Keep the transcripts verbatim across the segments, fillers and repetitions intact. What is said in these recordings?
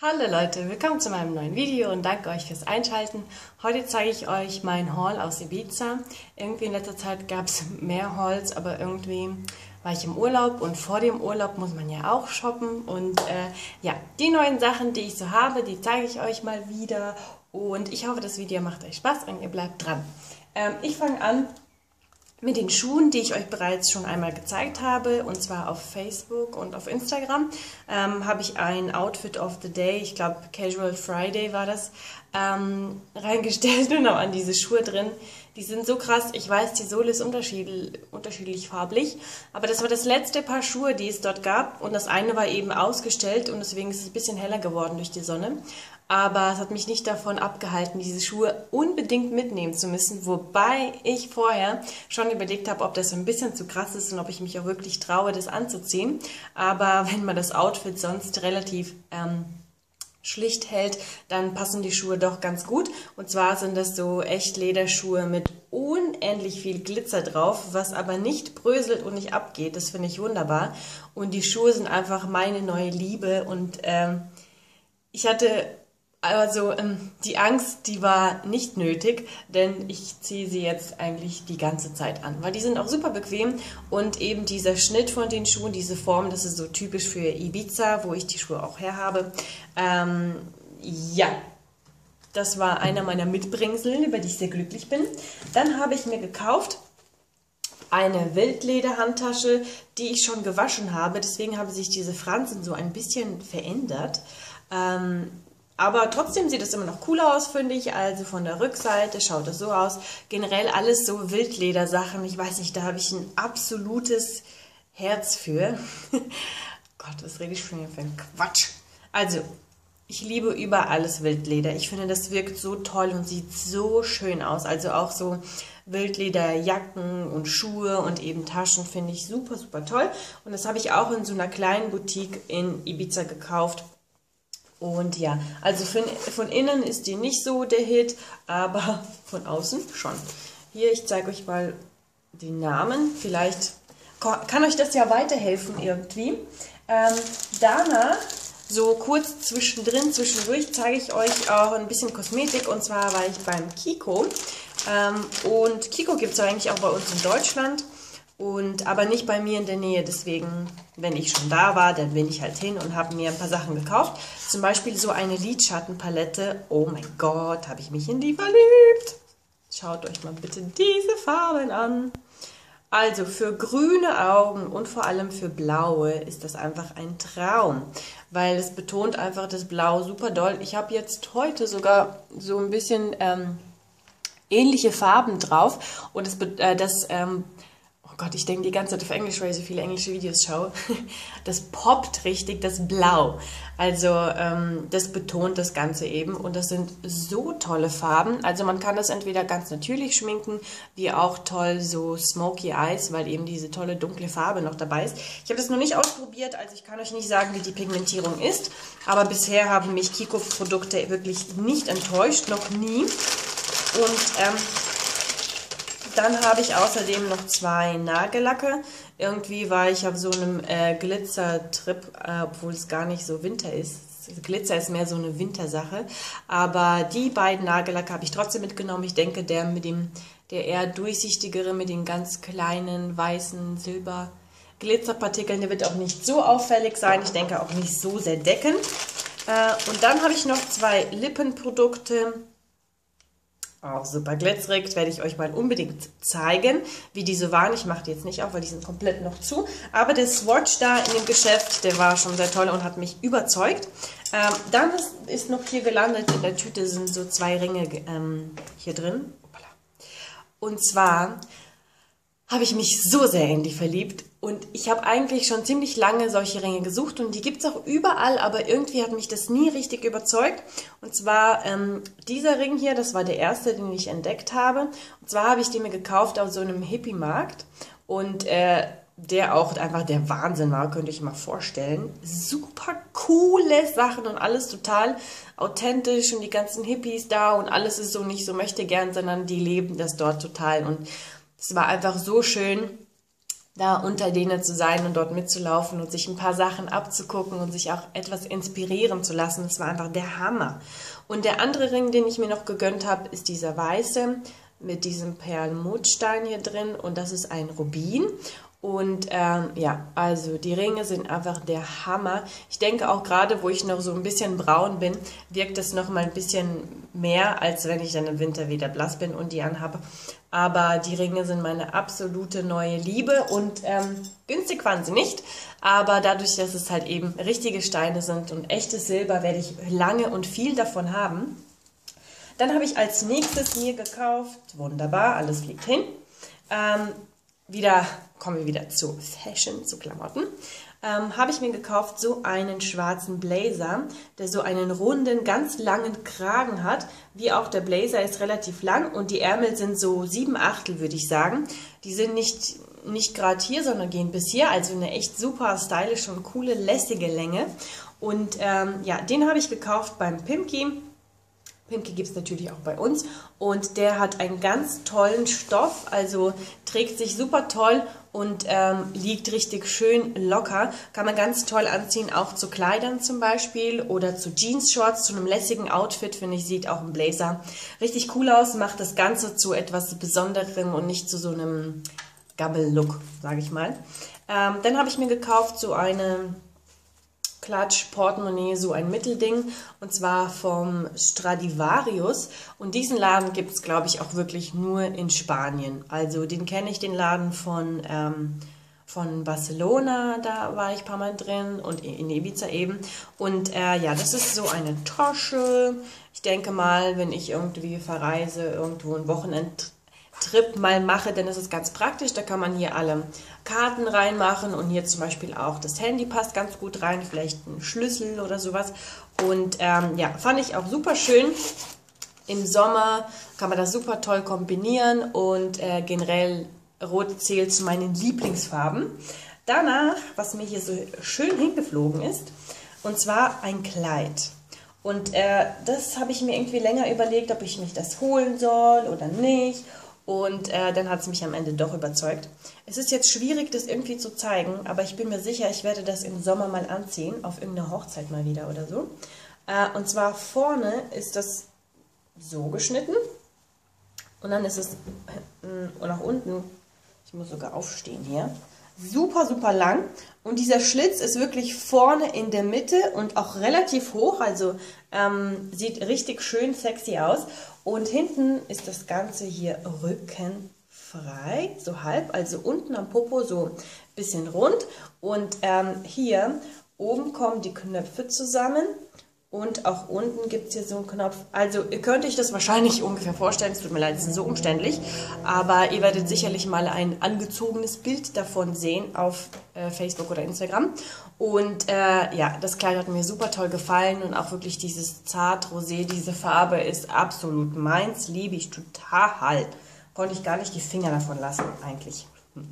Hallo Leute, willkommen zu meinem neuen Video und danke euch fürs Einschalten. Heute zeige ich euch mein Haul aus Ibiza. Irgendwie in letzter Zeit gab es mehr Hauls, aber irgendwie war ich im Urlaub und vor dem Urlaub muss man ja auch shoppen. Und äh, ja, die neuen Sachen, die ich so habe, die zeige ich euch mal wieder. Und ich hoffe, das Video macht euch Spaß und ihr bleibt dran. Ähm, ich fange an mit den Schuhen, die ich euch bereits schon einmal gezeigt habe, und zwar auf Facebook und auf Instagram, ähm, habe ich ein Outfit of the Day, ich glaube Casual Friday war das, ähm, reingestellt und auch an diese Schuhe drin. Die sind so krass, ich weiß, die Sohle ist unterschiedlich, unterschiedlich farblich, aber das war das letzte Paar Schuhe, die es dort gab, und das eine war eben ausgestellt und deswegen ist es ein bisschen heller geworden durch die Sonne. Aber es hat mich nicht davon abgehalten, diese Schuhe unbedingt mitnehmen zu müssen, wobei ich vorher schon überlegt habe, ob das ein bisschen zu krass ist und ob ich mich auch wirklich traue, das anzuziehen. Aber wenn man das Outfit sonst relativ ähm, schlicht hält, dann passen die Schuhe doch ganz gut. Und zwar sind das so echt Lederschuhe mit unendlich viel Glitzer drauf, was aber nicht bröselt und nicht abgeht. Das finde ich wunderbar. Und die Schuhe sind einfach meine neue Liebe. Und ähm, ich hatte... Also ähm, die Angst, die war nicht nötig, denn ich ziehe sie jetzt eigentlich die ganze Zeit an, weil die sind auch super bequem und eben dieser Schnitt von den Schuhen, diese Form, das ist so typisch für Ibiza, wo ich die Schuhe auch her habe. Ähm, ja, das war einer meiner Mitbringsel, über die ich sehr glücklich bin. Dann habe ich mir gekauft eine Wildleder-Handtasche, die ich schon gewaschen habe, deswegen haben sich diese Fransen so ein bisschen verändert. Ähm, Aber trotzdem sieht es immer noch cool aus, finde ich. Also von der Rückseite schaut es so aus. Generell alles so Wildledersachen. Ich weiß nicht, da habe ich ein absolutes Herz für. Gott, was rede ich schon hier für ein Quatsch. Also, ich liebe über alles Wildleder. Ich finde, das wirkt so toll und sieht so schön aus. Also auch so Wildlederjacken und Schuhe und eben Taschen finde ich super, super toll. Und das habe ich auch in so einer kleinen Boutique in Ibiza gekauft. Und ja, also von, von innen ist die nicht so der Hit, aber von außen schon. Hier, ich zeige euch mal den Namen. Vielleicht kann euch das ja weiterhelfen irgendwie. Ähm, danach, so kurz zwischendrin, zwischendurch, zeige ich euch auch ein bisschen Kosmetik. Und zwar war ich beim Kiko. Ähm, und Kiko gibt es eigentlich auch bei uns in Deutschland. Und, aber nicht bei mir in der Nähe, deswegen, wenn ich schon da war, dann bin ich halt hin und habe mir ein paar Sachen gekauft. Zum Beispiel so eine Lidschattenpalette. Oh mein Gott, habe ich mich in die verliebt. Schaut euch mal bitte diese Farben an. Also für grüne Augen und vor allem für blaue ist das einfach ein Traum, weil es betont einfach das Blau super doll. Ich habe jetzt heute sogar so ein bisschen ähm, ähnliche Farben drauf und das, äh, das ähm, oh Gott, ich denke die ganze Zeit auf Englisch, weil ich so viele englische Videos schaue. Das poppt richtig, das Blau. Also ähm, das betont das Ganze eben und das sind so tolle Farben. Also man kann das entweder ganz natürlich schminken, wie auch toll so Smoky Eyes, weil eben diese tolle dunkle Farbe noch dabei ist. Ich habe das noch nicht ausprobiert, also ich kann euch nicht sagen, wie die Pigmentierung ist. Aber bisher haben mich Kiko-Produkte wirklich nicht enttäuscht, noch nie. Und ähm, dann habe ich außerdem noch zwei Nagellacke. Irgendwie war ich auf so einem äh, Glitzer-Trip, äh, obwohl es gar nicht so Winter ist. Glitzer ist mehr so eine Wintersache. Aber die beiden Nagellacke habe ich trotzdem mitgenommen. Ich denke, der mit dem, der eher durchsichtigere mit den ganz kleinen weißen Silber Glitzerpartikeln, der wird auch nicht so auffällig sein. Ich denke auch nicht so sehr deckend. Äh, und dann habe ich noch zwei Lippenprodukte. Auch super glitzerig, werde ich euch mal unbedingt zeigen, wie diese waren. Ich mache die jetzt nicht auf, weil die sind komplett noch zu. Aber der Swatch da in dem Geschäft, der war schon sehr toll und hat mich überzeugt. Ähm, dann ist, ist noch hier gelandet, in der Tüte sind so zwei Ringe ähm, hier drin. Und zwar habe ich mich so sehr in die verliebt. Und ich habe eigentlich schon ziemlich lange solche Ringe gesucht und die gibt es auch überall, aber irgendwie hat mich das nie richtig überzeugt. Und zwar ähm, dieser Ring hier, das war der erste, den ich entdeckt habe. Und zwar habe ich den mir gekauft auf so einem Hippie-Markt und äh, der auch einfach der Wahnsinn war, könnt ihr euch mal vorstellen. Super coole Sachen und alles total authentisch und die ganzen Hippies da und alles ist so nicht so möchte gern, sondern die leben das dort total und es war einfach so schön. da unter denen zu sein und dort mitzulaufen und sich ein paar Sachen abzugucken und sich auch etwas inspirieren zu lassen. Das war einfach der Hammer. Und der andere Ring, den ich mir noch gegönnt habe, ist dieser weiße mit diesem Perlmutterstein hier drin und das ist ein Rubin. Und ähm, ja, also die Ringe sind einfach der Hammer. Ich denke auch gerade, wo ich noch so ein bisschen braun bin, wirkt das noch mal ein bisschen mehr, als wenn ich dann im Winter wieder blass bin und die anhabe. Aber die Ringe sind meine absolute neue Liebe und ähm, günstig waren sie nicht. Aber dadurch, dass es halt eben richtige Steine sind und echtes Silber, werde ich lange und viel davon haben. Dann habe ich als nächstes mir gekauft, wunderbar, alles fliegt hin, ähm, wieder, kommen wir wieder zu Fashion, zu Klamotten, ähm, habe ich mir gekauft so einen schwarzen Blazer, der so einen runden, ganz langen Kragen hat, wie auch der Blazer ist relativ lang und die Ärmel sind so sieben Achtel, würde ich sagen. Die sind nicht, nicht gerade hier, sondern gehen bis hier, also eine echt super stylische und coole, lässige Länge. Und ähm, ja, den habe ich gekauft beim Pimki. Pimki gibt es natürlich auch bei uns und der hat einen ganz tollen Stoff, also trägt sich super toll und ähm, liegt richtig schön locker. Kann man ganz toll anziehen, auch zu Kleidern zum Beispiel oder zu Jeans-Shorts, zu einem lässigen Outfit, finde ich, sieht auch ein Blazer richtig cool aus, macht das Ganze zu etwas Besonderem und nicht zu so einem Gammel-Look, sage ich mal. Ähm, dann habe ich mir gekauft so eine Klatsch, Portemonnaie, so ein Mittelding und zwar vom Stradivarius und diesen Laden gibt es, glaube ich, auch wirklich nur in Spanien. Also den kenne ich, den Laden von, ähm, von Barcelona, da war ich ein paar Mal drin und in Ibiza eben und äh, ja, das ist so eine Tasche. Ich denke mal, wenn ich irgendwie verreise, irgendwo ein Wochenend Trip mal mache, denn es ist ganz praktisch, da kann man hier alle Karten reinmachen und hier zum Beispiel auch das Handy passt ganz gut rein, vielleicht ein Schlüssel oder sowas und ähm, ja, fand ich auch super schön. Im Sommer kann man das super toll kombinieren und äh, generell Rot zählt zu meinen Lieblingsfarben. Danach, was mir hier so schön hingeflogen ist, und zwar ein Kleid. Und äh, das habe ich mir irgendwie länger überlegt, ob ich mich das holen soll oder nicht. Und äh, dann hat es mich am Ende doch überzeugt. Es ist jetzt schwierig, das irgendwie zu zeigen, aber ich bin mir sicher, ich werde das im Sommer mal anziehen, auf irgendeiner Hochzeit mal wieder oder so. Äh, und zwar vorne ist das so geschnitten und dann ist es äh, nach unten, ich muss sogar aufstehen hier, super, super lang. Und dieser Schlitz ist wirklich vorne in der Mitte und auch relativ hoch, also ähm, sieht richtig schön sexy aus. Und hinten ist das Ganze hier rückenfrei, so halb, also unten am Popo so ein bisschen rund. Und ähm, hier oben kommen die Knöpfe zusammen und auch unten gibt es hier so einen Knopf. Also ihr könnt euch das wahrscheinlich ungefähr vorstellen, es tut mir leid, es ist so umständlich, aber ihr werdet sicherlich mal ein angezogenes Bild davon sehen auf äh, Facebook oder Instagram. Und äh, ja, das Kleid hat mir super toll gefallen und auch wirklich dieses Zart-Rosé, diese Farbe ist absolut meins, liebe ich total. Konnte ich gar nicht die Finger davon lassen, eigentlich.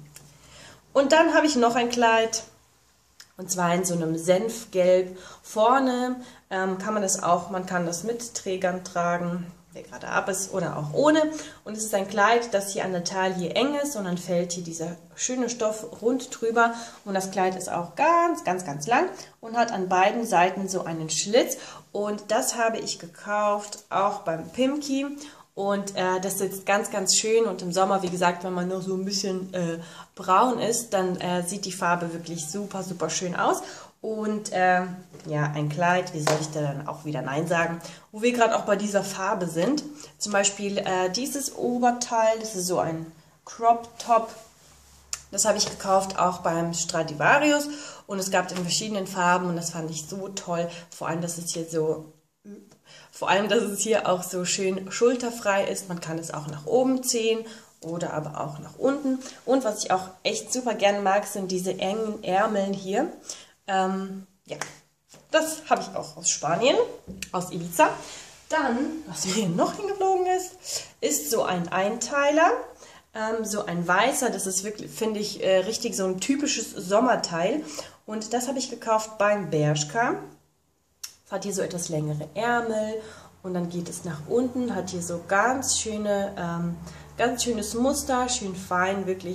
Und dann habe ich noch ein Kleid. Und zwar in so einem Senfgelb. Vorne ähm, kann man das auch, man kann das mit Trägern tragen, der gerade ab ist, oder auch ohne. Und es ist ein Kleid, das hier an der Taille eng ist und dann fällt hier dieser schöne Stoff rund drüber. Und das Kleid ist auch ganz, ganz, ganz lang und hat an beiden Seiten so einen Schlitz. Und das habe ich gekauft, auch beim Pimki. Und äh, das sitzt ganz, ganz schön und im Sommer, wie gesagt, wenn man nur so ein bisschen äh, braun ist, dann äh, sieht die Farbe wirklich super, super schön aus. Und äh, ja, ein Kleid, wie soll ich da dann auch wieder Nein sagen, wo wir gerade auch bei dieser Farbe sind. Zum Beispiel äh, dieses Oberteil, das ist so ein Crop Top. Das habe ich gekauft auch beim Stradivarius und es gab in verschiedenen Farben und das fand ich so toll. Vor allem, dass es hier so... Vor allem, dass es hier auch so schön schulterfrei ist. Man kann es auch nach oben ziehen oder aber auch nach unten. Und was ich auch echt super gerne mag, sind diese engen Ärmeln hier. Ähm, ja, das habe ich auch aus Spanien, aus Ibiza. Dann, was mir hier noch hingeflogen ist, ist so ein Einteiler. Ähm, so ein weißer, das ist wirklich, finde ich, äh, richtig so ein typisches Sommerteil. Und das habe ich gekauft beim Bershka. Hat hier so etwas längere Ärmel und dann geht es nach unten, hat hier so ganz schöne, ähm, ganz schönes Muster, schön fein, wirklich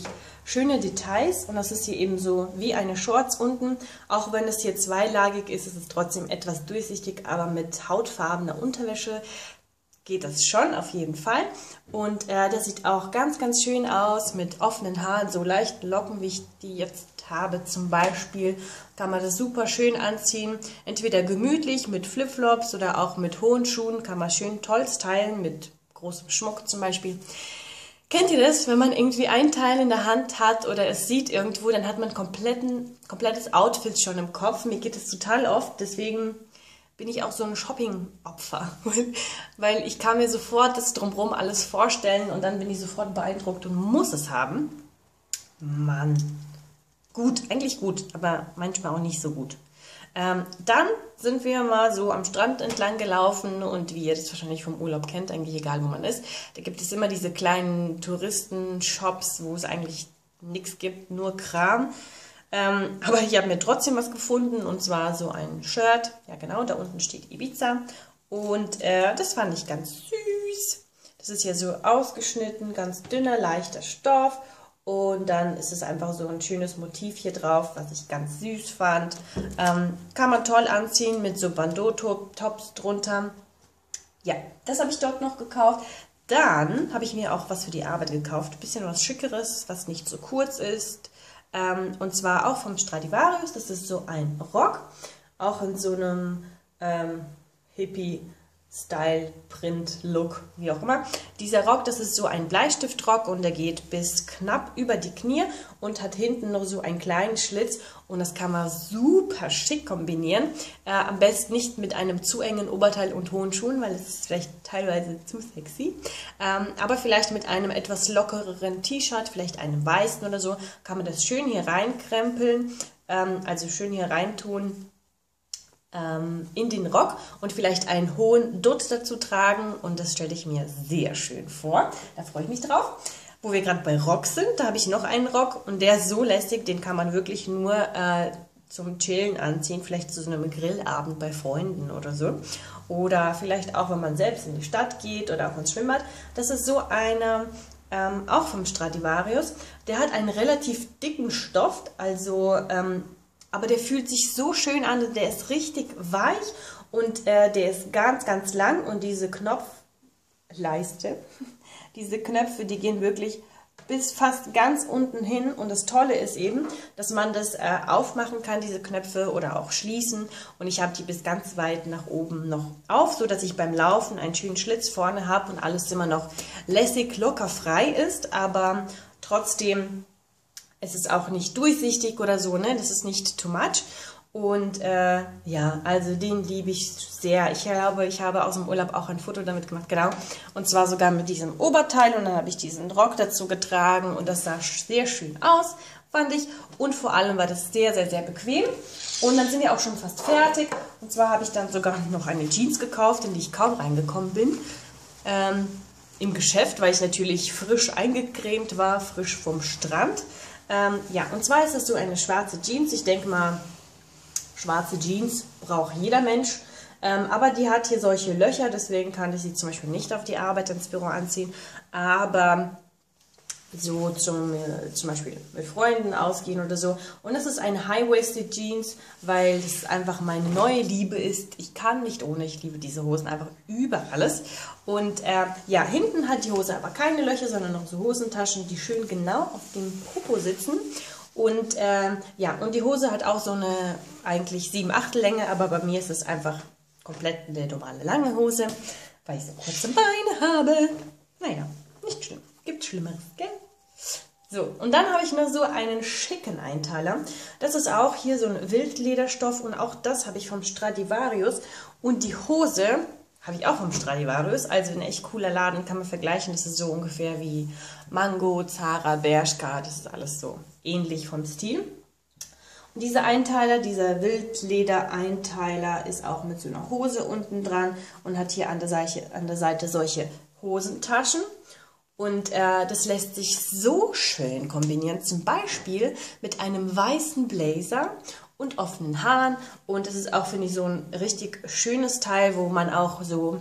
schöne Details und das ist hier eben so wie eine Shorts unten. Auch wenn es hier zweilagig ist, ist es trotzdem etwas durchsichtig, aber mit hautfarbener Unterwäsche geht das schon auf jeden Fall. Und äh, das sieht auch ganz, ganz schön aus mit offenen Haaren, so leichten Locken, wie ich die jetzt habe zum Beispiel. Kann man das super schön anziehen. Entweder gemütlich mit Flipflops oder auch mit hohen Schuhen. Kann man schön toll stylen mit großem Schmuck zum Beispiel. Kennt ihr das, wenn man irgendwie ein Teil in der Hand hat oder es sieht irgendwo, dann hat man kompletten, komplettes Outfit schon im Kopf. Mir geht es total oft, deswegen bin ich auch so ein Shopping-Opfer, weil ich kann mir sofort das Drumherum alles vorstellen und dann bin ich sofort beeindruckt und muss es haben. Mann, gut, eigentlich gut, aber manchmal auch nicht so gut. Ähm, dann sind wir mal so am Strand entlang gelaufen und wie ihr das wahrscheinlich vom Urlaub kennt, eigentlich egal wo man ist, da gibt es immer diese kleinen Touristen-Shops, wo es eigentlich nichts gibt, nur Kram. Ähm, aber ich habe mir trotzdem was gefunden und zwar so ein Shirt, ja genau, da unten steht Ibiza und äh, das fand ich ganz süß. Das ist ja so ausgeschnitten, ganz dünner, leichter Stoff und dann ist es einfach so ein schönes Motiv hier drauf, was ich ganz süß fand. Ähm, kann man toll anziehen mit so Bandeau-Tops drunter. Ja, das habe ich dort noch gekauft. Dann habe ich mir auch was für die Arbeit gekauft, ein bisschen was Schickeres, was nicht so kurz ist. Ähm, und zwar auch vom Stradivarius, das ist so ein Rock, auch in so einem ähm, Hippie-Style-Print-Look, wie auch immer. Dieser Rock, das ist so ein Bleistiftrock und der geht bis knapp über die Knie und hat hinten noch so einen kleinen Schlitz und das kann man super schick kombinieren. Äh, am besten nicht mit einem zu engen Oberteil und hohen Schuhen, weil es ist vielleicht teilweise zu sexy. Ähm, aber vielleicht mit einem etwas lockereren T-Shirt, vielleicht einem weißen oder so, kann man das schön hier reinkrempeln, ähm, also schön hier reintun ähm, in den Rock und vielleicht einen hohen Dutt dazu tragen und das stelle ich mir sehr schön vor. Da freue ich mich drauf. Wo wir gerade bei Rock sind, da habe ich noch einen Rock und der ist so lässig, den kann man wirklich nur äh, zum Chillen anziehen, vielleicht zu so einem Grillabend bei Freunden oder so. Oder vielleicht auch, wenn man selbst in die Stadt geht oder auch ins Schwimmbad. Das ist so einer, ähm, auch vom Stradivarius. Der hat einen relativ dicken Stoff, also, ähm, aber der fühlt sich so schön an, der ist richtig weich und äh, der ist ganz, ganz lang und diese Knopfleiste, diese Knöpfe, die gehen wirklich bis fast ganz unten hin und das Tolle ist eben, dass man das äh, aufmachen kann, diese Knöpfe oder auch schließen und ich habe die bis ganz weit nach oben noch auf, so dass ich beim Laufen einen schönen Schlitz vorne habe und alles immer noch lässig, locker frei ist, aber trotzdem ist es auch nicht durchsichtig oder so, ne? Das ist nicht too much. Und äh, ja, also den liebe ich sehr. Ich glaube, ich habe aus dem Urlaub auch ein Foto damit gemacht, genau. Und zwar sogar mit diesem Oberteil und dann habe ich diesen Rock dazu getragen und das sah sehr schön aus, fand ich. Und vor allem war das sehr, sehr, sehr bequem. Und dann sind wir auch schon fast fertig. Und zwar habe ich dann sogar noch eine Jeans gekauft, in die ich kaum reingekommen bin. Ähm, im Geschäft, weil ich natürlich frisch eingecremt war, frisch vom Strand. Ähm, ja, und zwar ist es so eine schwarze Jeans. Ich denke mal, schwarze Jeans braucht jeder Mensch, ähm, aber die hat hier solche Löcher, deswegen kann ich sie zum Beispiel nicht auf die Arbeit ins Büro anziehen, aber so zum, äh, zum Beispiel mit Freunden ausgehen oder so. Und das ist eine High-Waisted Jeans, weil das einfach meine neue Liebe ist. Ich kann nicht ohne, ich liebe diese Hosen einfach über alles. Und äh, ja, hinten hat die Hose aber keine Löcher, sondern noch so Hosentaschen, die schön genau auf dem Popo sitzen. Und äh, ja, und die Hose hat auch so eine eigentlich sieben Achtel Länge, aber bei mir ist es einfach komplett eine normale lange Hose, weil ich so kurze Beine habe. Naja, nicht schlimm. Gibt Schlimmeres, gell? So, und dann habe ich noch so einen schicken Einteiler. Das ist auch hier so ein Wildlederstoff und auch das habe ich vom Stradivarius. Und die Hose habe ich auch vom Stradivarius, also ein echt cooler Laden, kann man vergleichen. Das ist so ungefähr wie Mango, Zara, Bershka, das ist alles so ähnlich vom Stil. Und dieser Einteiler, dieser Wildleder-Einteiler ist auch mit so einer Hose unten dran und hat hier an der Seite, an der Seite solche Hosentaschen. Und äh, das lässt sich so schön kombinieren, zum Beispiel mit einem weißen Blazer und offenen Haaren. Und das ist auch, finde ich, so ein richtig schönes Teil, wo man auch so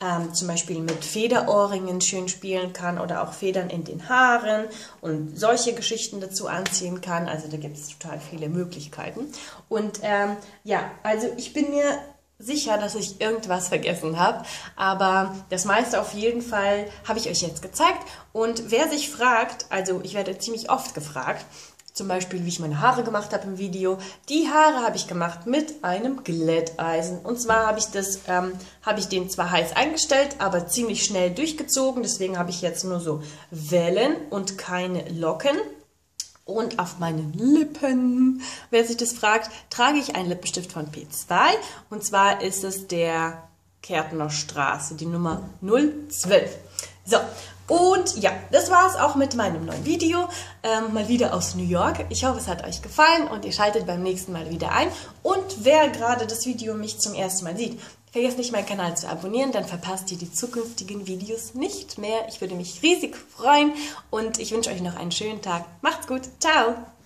ähm, zum Beispiel mit Federohrringen schön spielen kann oder auch Federn in den Haaren und solche Geschichten dazu anziehen kann. Also da gibt es total viele Möglichkeiten. Und ähm, ja, also ich bin mir sicher, dass ich irgendwas vergessen habe, aber das meiste auf jeden Fall habe ich euch jetzt gezeigt. Und wer sich fragt, also ich werde ziemlich oft gefragt, zum Beispiel, wie ich meine Haare gemacht habe im Video. Die Haare habe ich gemacht mit einem Glätteisen. Und zwar habe ich das, ähm, habe ich den zwar heiß eingestellt, aber ziemlich schnell durchgezogen. Deswegen habe ich jetzt nur so Wellen und keine Locken. Und auf meinen Lippen, wer sich das fragt, trage ich einen Lippenstift von P zwei. Und zwar ist es der Kärntner Straße, die Nummer null zwölf. So, und ja, das war es auch mit meinem neuen Video, ähm, mal wieder aus New York. Ich hoffe, es hat euch gefallen und ihr schaltet beim nächsten Mal wieder ein. Und wer gerade das Video mich zum ersten Mal sieht, vergesst nicht, meinen Kanal zu abonnieren, dann verpasst ihr die zukünftigen Videos nicht mehr. Ich würde mich riesig freuen und ich wünsche euch noch einen schönen Tag. Macht's gut, ciao!